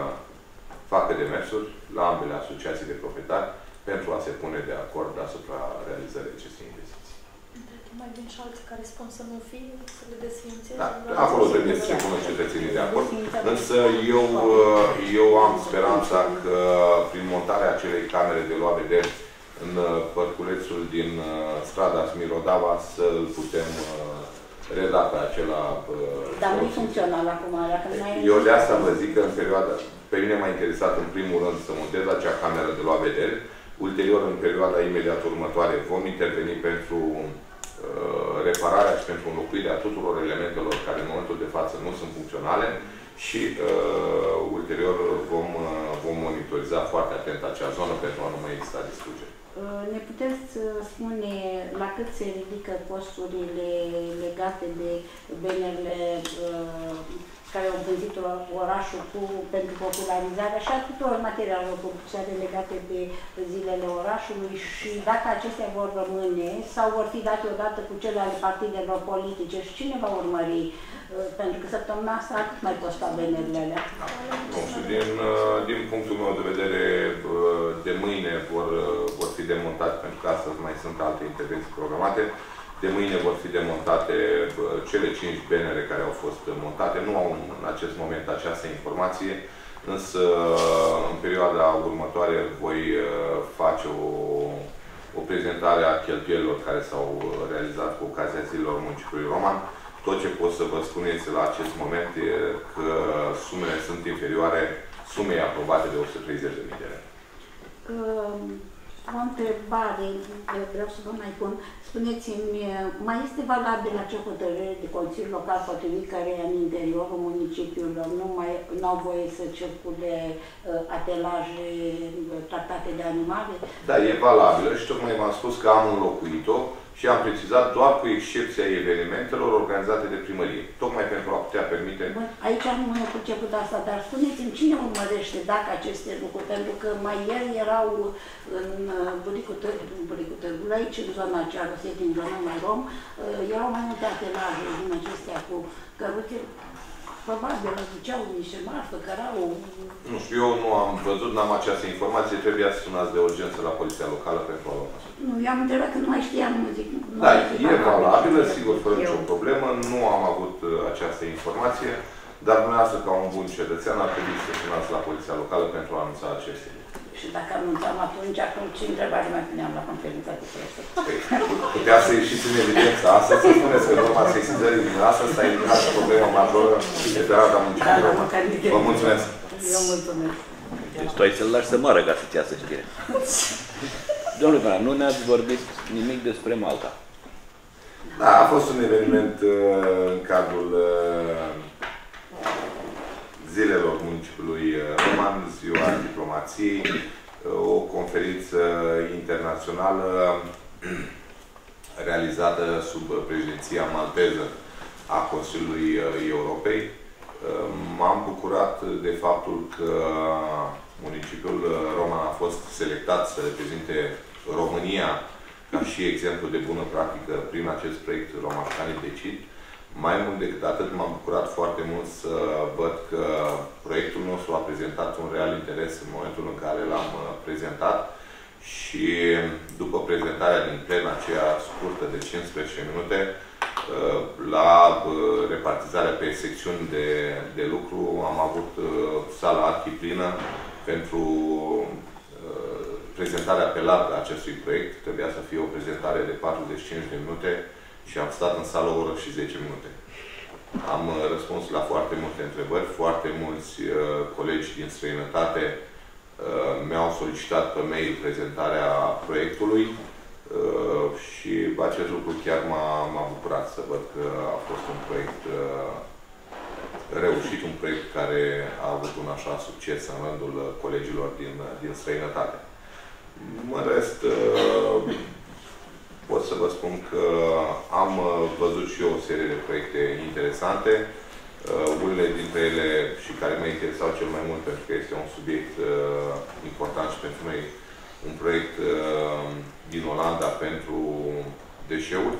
facă demersuri la ambele asociații de proprietari pentru a se pune de acord asupra realizării acestei investiții. Mai vin și alții care spun să nu fie, să le desfințeze. Da, acolo trebuie să se pună cetățenii de acord. Însă eu, eu am speranța că prin montarea acelei camere de luat vederi în părculețul din strada Smirodava să îl putem reda pe acela. Dar nu-i funcțional acum. Eu de asta vă zic că în perioada, pe mine m-a interesat în primul rând să montez acea cameră de luat vederi. Ulterior, în perioada imediat următoare, vom interveni pentru repararea și pentru înlocuirea tuturor elementelor care în momentul de față nu sunt funcționale și uh, ulterior vom, uh, vom monitoriza foarte atent acea zonă pentru a nu mai exista distrugere. Ne puteți spune la cât se ridică costurile legate de benerile uh, care au împânzit orașul cu, pentru popularizarea și a tuturor materialelor publicare legate de zilele orașului și dacă acestea vor rămâne sau vor fi date odată cu cele ale partidelor politice și cine va urmări? Pentru că săptămâna asta cât mai costa benerile alea? Nu știu, din, din punctul meu de vedere, de mâine vor, vor fi demontate, pentru că astăzi mai sunt alte intervenții programate. De mâine vor fi demontate cele cinci benere care au fost montate. Nu au în acest moment această informație, însă în perioada următoare voi face o, o prezentare a cheltuielilor care s-au realizat cu ocazia zilelor municipiului Roman. Tot ce pot să vă spun este la acest moment e că sumele sunt inferioare sumei aprobate de o sută treizeci de mii de lei. O întrebare, vreau să vă mai pun. Spuneți-mi, mai este valabil acea hotărâre de Consiliul Local potrivit care în interiorul municipiului nu mai nu au voie să circule uh, atelaje tratate de animale? Da, e valabilă și tocmai v-am spus că am înlocuit-o și am precizat doar cu excepția evenimentelor organizate de primărie. Tocmai pentru a putea permite... Bun, aici am început asta, dar spuneți-mi cine urmărește dacă aceste lucruri, pentru că mai ieri erau în Buricul Târgului, aici în zona aceea, din zona mai rom, erau mai multe atelaje din acestea cu căruțe. Probabil aduceau niște marfă, cărau... Nu știu, eu nu am văzut, n-am această informație, trebuia să sunați de urgență la Poliția Locală pentru a lua măsuri. Nu, eu am întrebat că nu mai știam, zic... Da, e valabilă, sigur, fără nicio problemă, nu am avut această informație, dar dumneavoastră, ca un bun cetățean, ar trebui să sunați la Poliția Locală pentru a anunța aceste lucruri. Și dacă anunțam atunci, atunci ce întrebare mai puneam la conferința de presă? Putea să ieșiți în evidență. Asta să spuneți că norma sesizării din asta s-a eliminat problema majoră de pe arata municipiului. Vă mulțumesc! Eu mulțumesc! Deci tu ai să-l lași să moară ca să-ți iasă știre. Domnule Băna, nu ne-ați vorbit nimic despre Malta. Da, a fost un eveniment în cadrul zilelor municipiului Roman, Ziua Diplomației, o conferință internațională realizată sub președinția malteză a Consiliului Europei. M-am bucurat de faptul că municipiul Roman a fost selectat să reprezinte România ca și exemplu de bună practică prin acest proiect Romașcanii Decid. Mai mult decât atât, m-am bucurat foarte mult să văd că proiectul nostru a prezentat un real interes în momentul în care l-am prezentat și după prezentarea din plen, aceea scurtă de cincisprezece minute, la repartizarea pe secțiuni de, de lucru, am avut sala arhiplină pentru prezentarea pe larg a acestui proiect. Trebuia să fie o prezentare de patruzeci și cinci de minute și am stat în sală o oră și zece minute. Am răspuns la foarte multe întrebări, foarte mulți uh, colegi din străinătate uh, mi-au solicitat pe mail prezentarea proiectului uh, și acest lucru chiar m-a bucurat să văd că a fost un proiect uh, reușit, un proiect care a avut un așa succes în rândul colegilor din, din străinătate. În rest, uh, pot să vă spun că am văzut și eu o serie de proiecte interesante. Unele dintre ele și care mă interesau cel mai mult pentru că este un subiect important și pentru noi, un proiect din Olanda pentru deșeuri.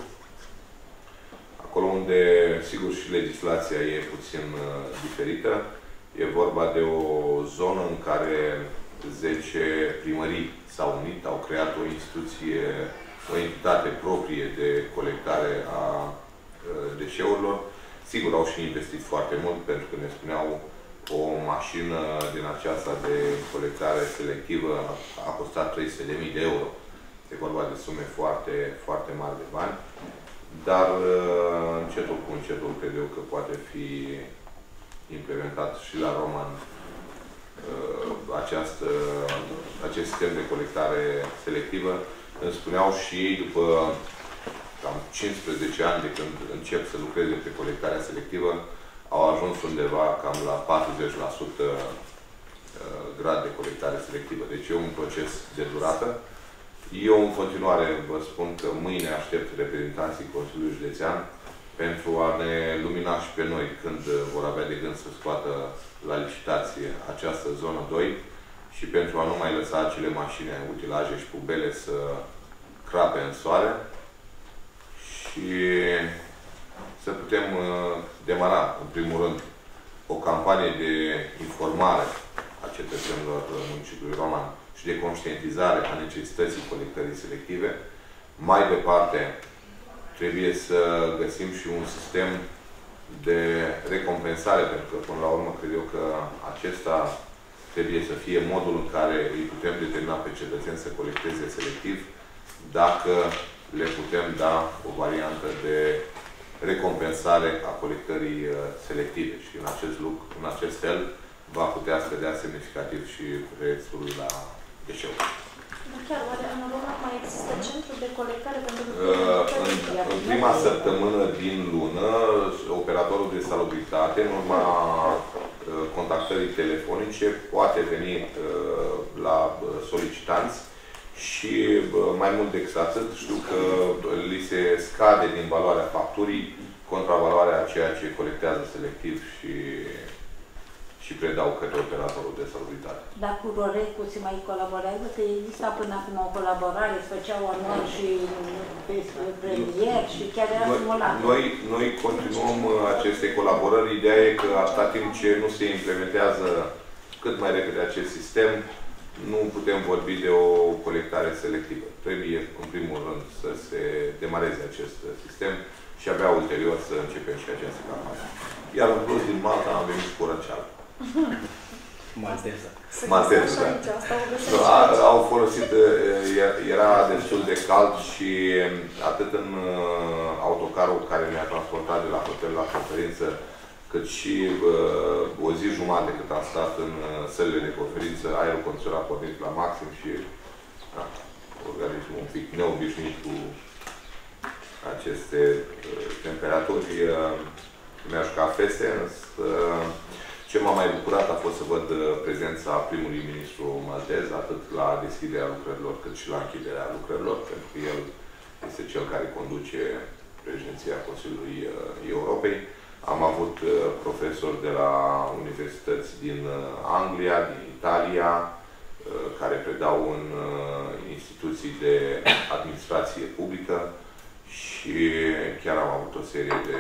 Acolo unde, sigur, și legislația e puțin diferită. E vorba de o zonă în care zece primării s-au unit, au creat o instituție, o entitate proprie de colectare a deșeurilor. Sigur, au și investit foarte mult, pentru că ne spuneau o mașină din aceasta de colectare selectivă a costat trei sute de mii de euro. E vorba de sume foarte, foarte mari de bani, dar încetul cu încetul cred eu că poate fi implementat și la Roman această, acest sistem de colectare selectivă. Îmi spuneau și ei, după cam cincisprezece ani de când încep să lucreze pe colectarea selectivă, au ajuns undeva cam la patruzeci la sută grad de colectare selectivă. Deci e un proces de durată. Eu, în continuare, vă spun că mâine aștept reprezentanții Consiliului Județean pentru a ne lumina și pe noi când vor avea de gând să scoată la licitație această zonă doi și pentru a nu mai lăsa acele mașini, utilaje și pubele să crape în soare și să putem demara, în primul rând, o campanie de informare a cetățenilor municipiului Roman și de conștientizare a necesității colectării selective. Mai departe, trebuie să găsim și un sistem de recompensare, pentru că, până la urmă, cred eu că acesta trebuie să fie modul în care îi putem determina pe cetățeni să colecteze selectiv, dacă le putem da o variantă de recompensare a colectării selective. Și în acest lucru, în acest fel, va putea scădea semnificativ și prețul la deșeuri. Chiar, oare în România mai există centru de colectare pentru că... Uh, în, în prima săptămână din lună, operatorul de salubritate, în urma uh, contactării telefonice, poate veni uh, la solicitanți și uh, mai mult decât atât, știu că li se scade din valoarea facturii contravaloarea a ceea ce colectează selectiv și și predau către operatorul de salubritate. Dar cu Rorecu se mai colaborează? Că exista până acum o colaborare, se făceau anual și premier și chiar era simulat. Noi, noi continuăm aceste colaborări. Ideea e că atâta timp ce nu se implementează cât mai repede acest sistem, nu putem vorbi de o colectare selectivă. Trebuie, în primul rând, să se demareze acest sistem și abia ulterior să începem și această campanie. Iar în plus, din Malta am venit cu răceală. Malteză. Malteză, da. Au folosit, era destul de cald și atât în autocarul care ne-a transportat de la hotel la conferință, cât și o zi jumătate cât am stat în sălile de conferință, aerul condiționat pornit la maxim și da, organismul un pic neobișnuit cu aceste temperaturi. Mi-a jucat feste, însă ce m-a mai bucurat a fost să văd prezența primului ministru maltez, atât la deschiderea lucrărilor, cât și la închiderea lucrărilor, pentru că el este cel care conduce președinția Consiliului Europei. Am avut profesori de la universități din Anglia, din Italia, care predau în instituții de administrație publică și chiar am avut o serie de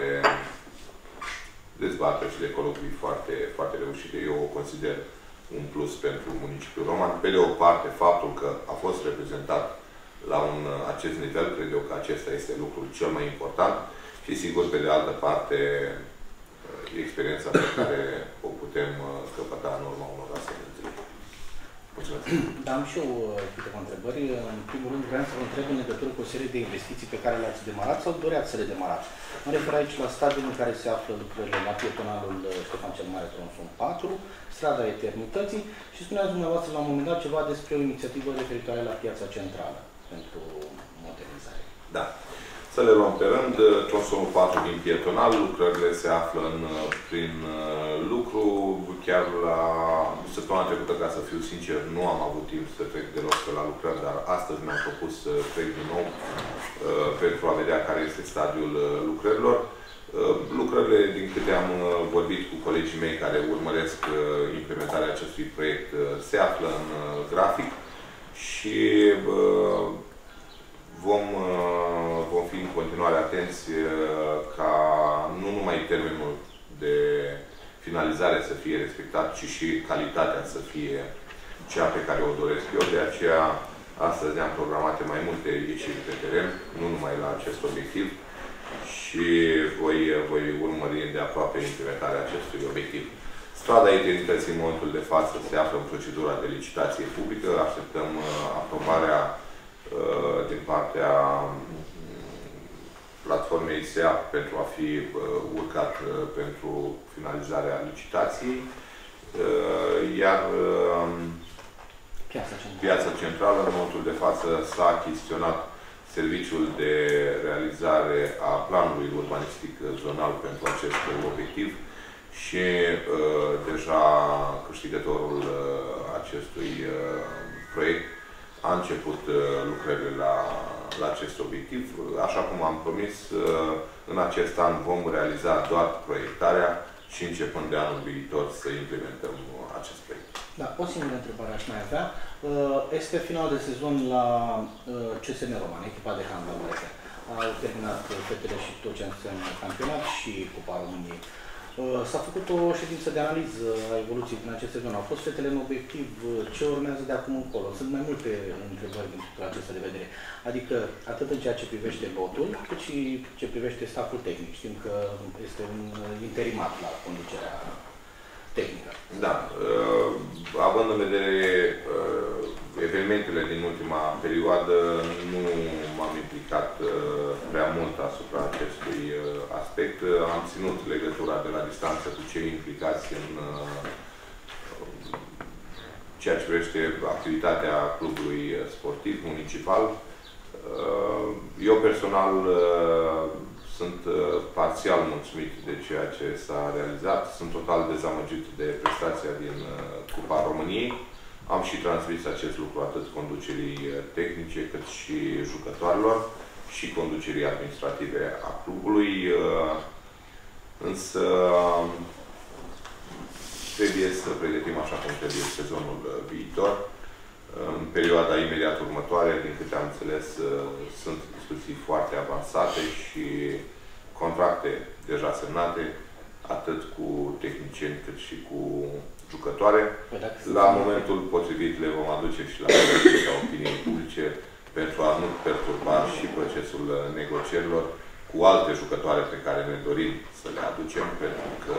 dezbateri și de colocvii foarte, foarte reușite. Eu o consider un plus pentru municipiul Roman. Pe de o parte, faptul că a fost reprezentat la un acest nivel, cred eu că acesta este lucrul cel mai important și, sigur, pe de altă parte, experiența pe care o putem căpăta în urma unor asemenea întâlniri. Mulțumesc! Da, am și eu câteva întrebări. În primul rând, vreau să vă întreb în legătură cu o serie de investiții pe care le-ați demarat sau doreați să le demarați. Mă refer aici la stadiul în care se află lucrările la pietonalul Ștefan cel Mare, tronson patru, strada Eternității și spuneați dumneavoastră la un moment dat ceva despre o inițiativă referitoare la piața centrală pentru modernizare. Da. Să le luăm pe rând. Tronsonul patru din pietonal, lucrările se află în prin lucru. chiar la săptămâna trecută, ca să fiu sincer, nu am avut timp să trec deloc pe la lucrări, dar astăzi mi-am propus să trec din nou uh, pentru a vedea care este stadiul uh, lucrărilor. Uh, lucrările, din câte am uh, vorbit cu colegii mei care urmăresc uh, implementarea acestui proiect, uh, se află în uh, grafic și uh, vom, uh, vom fi în continuare atenți uh, ca nu numai termenul de finalizare să fie respectat, ci și calitatea să fie cea pe care o doresc eu. De aceea, astăzi am programate mai multe ieșiri pe teren, nu numai la acest obiectiv, și voi, voi urmări de aproape implementarea acestui obiectiv. Strada Eternității, în momentul de față, se află în procedura de licitație publică. Așteptăm uh, aprobarea uh, din partea platformei S E A P pentru a fi uh, urcat uh, pentru finalizarea licitației. Uh, iar uh, Piața centrală. Piața centrală, în momentul de față, s-a achiziționat serviciul de realizare a planului urbanistic zonal pentru acest obiectiv și uh, deja câștigătorul uh, acestui uh, proiect a început uh, lucrările la, la acest obiectiv. Așa cum am promis, uh, în acest an vom realiza doar proiectarea și începând de anul viitor să implementăm acest proiect. Da, o singură întrebare aș mai avea. Este final de sezon la C S M Roman, echipa de handbal. Au terminat fetele și tot ce înseamnă campionat și Cupa României. S-a făcut o ședință de analiză a evoluției din acest sezon. Au fost fetele în obiectiv, ce urmează de acum încolo? Sunt mai multe întrebări din punctul acesta de vedere. Adică, atât în ceea ce privește lotul, cât și ce privește staful tehnic. Știm că este un interimat la conducerea tehnică. Da. Uh, având în vedere uh, evenimentele din ultima perioadă, nu m-am implicat uh, prea mult asupra acestui uh, aspect. Uh, am ținut legătura de la distanță cu cei implicați în uh, ceea ce privește activitatea clubului sportiv municipal. Uh, eu personal uh, sunt parțial mulțumit de ceea ce s-a realizat. Sunt total dezamăgit de prestația din Cupa României. Am și transmis acest lucru atât conducerii tehnice, cât și jucătoarelor și conducerii administrative a clubului. Însă trebuie să pregătim așa cum trebuie sezonul viitor. În perioada imediat următoare, din câte am înțeles, sunt discuții foarte avansate și contracte deja semnate, atât cu tehnicieni cât și cu jucătoare. La momentul potrivit le vom aduce și la cunoștința opiniei publice pentru a nu perturba și procesul negocierilor cu alte jucătoare pe care ne dorim să le aducem, pentru că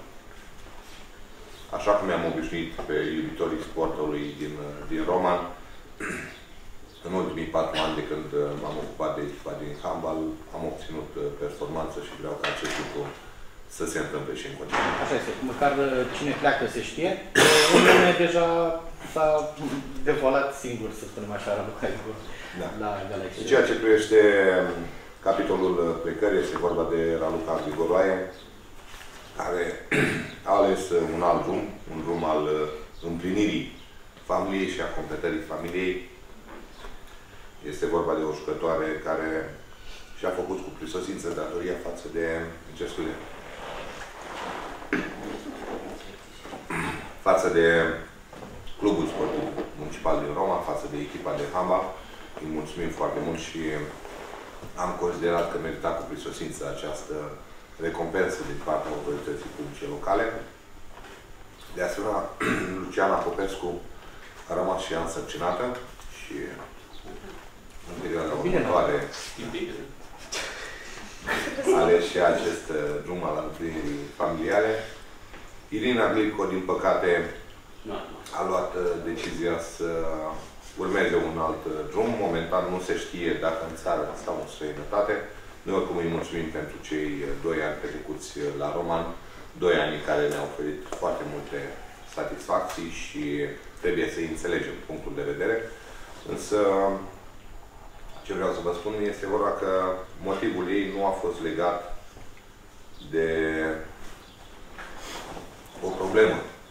așa cum i-am obișnuit pe iubitorii sportului din, din Roman, în ultimii patru ani de când m-am ocupat de echipa din handbal, am obținut performanță și vreau ca acest lucru să se întâmple și în continuare. Așa este. Măcar cine pleacă se știe. Unul deja s-a devolat singur, să spunem așa, la da. la Galaxy. În ceea ce privește capitolul plecării, este vorba de Raluca Grigoroae, care a ales un alt drum, un drum al împlinirii familiei și a completării familiei. Este vorba de o jucătoare care și-a făcut cu prisosință datoria față de gesturile față de clubul sportiv municipal din Roma, față de echipa de handbal. Îi mulțumim foarte mult și am considerat că merita cu prisosință această recompensă din partea autorității publice locale. De asemenea, Luciana Popescu a rămas și ea însărcinată și în perioada următoare are și acest drum al împlinirii familiale. Irina Glipco, din păcate, a luat decizia să urmeze un alt drum. Momentan nu se știe dacă în țară sau în străinătate. Noi oricum îi mulțumim pentru cei doi ani petrecuți la Roman, doi ani care ne-au oferit foarte multe satisfacții și trebuie să-i înțelegem punctul de vedere. Însă, ce vreau să vă spun este vorba că motivul ei nu a fost legat de o problemă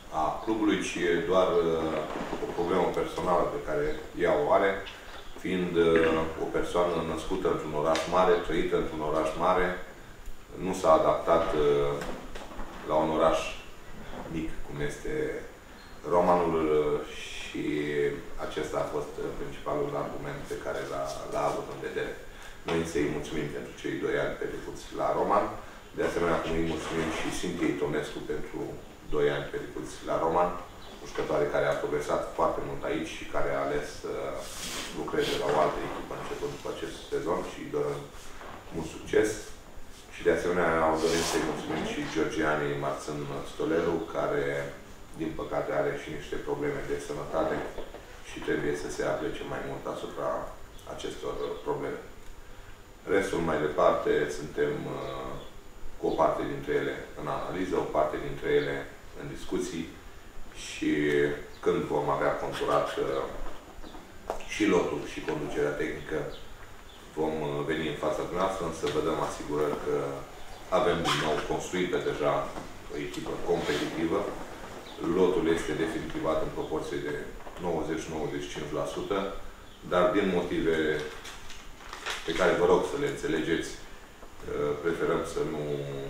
a clubului, ci e doar o problemă personală pe care ea o are, fiind o persoană născută într-un oraș mare, trăită într-un oraș mare, nu s-a adaptat la un oraș mic, cum este Romanul, și acesta a fost principalul argument pe care l-a avut în vedere. Noi să-i mulțumim pentru cei doi ani petrecuți la Roman, de asemenea cum îi mulțumim și Sintei Tonescu pentru doi ani petrecuți la Roman, mușcătoare care a progresat foarte mult aici și care a ales să lucreze la o altă echipă începând cu acest sezon și îi dorăm mult succes. Și de asemenea au dorit să-i mulțumim și Georgianei Marțân Stoleru, care din păcate are și niște probleme de sănătate și trebuie să se aplece mai mult asupra acestor probleme. Restul mai departe suntem uh, cu o parte dintre ele în analiză, o parte dintre ele în discuții și când vom avea conturat uh, și lotul și conducerea tehnică, vom veni în fața noastră, să vă dăm asigurări că avem din nou construită deja o echipă competitivă. Lotul este definitivat în proporție de nouăzeci la nouăzeci și cinci la sută, dar din motive pe care vă rog să le înțelegeți, preferăm să nu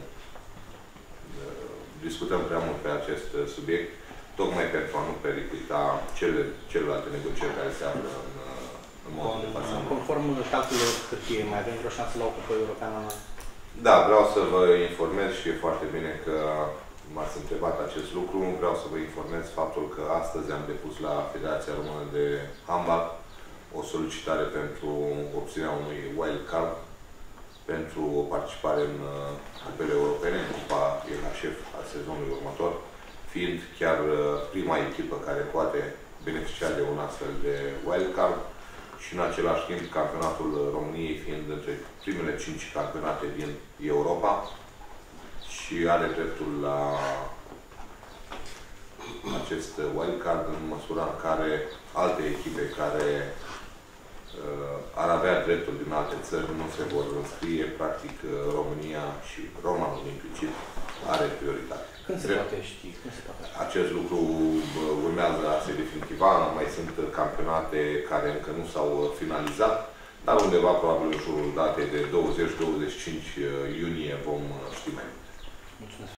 discutăm prea mult pe acest subiect, tocmai pentru a nu periclita cele, celelalte negocieri care se află în, în modul de față. Conform calculelor hârtie, mai avem vreo șansă la o cupă europeană? Da, vreau să vă informez și e foarte bine că m-ați întrebat acest lucru. Vreau să vă informez faptul că astăzi am depus la Federația Română de Handbal o solicitare pentru obținerea unui wild card pentru o participare în cupele europene, în Cupa E H F a sezonului următor, fiind chiar prima echipă care poate beneficia de un astfel de wild card și în același timp campionatul României fiind între primele cinci campionate din Europa și are dreptul la acest wild card în măsura în care alte echipe care uh, ar avea dreptul din alte țări nu se vor înscrie, practic România și Romanul implicit are prioritate. Când se poate ști? Când se poate? Acest lucru urmează a se definitiva, mai sunt campionate care încă nu s-au finalizat, dar undeva probabil în jurul datei de douăzeci douăzeci și cinci iunie vom ști mai mult. Mulțumesc.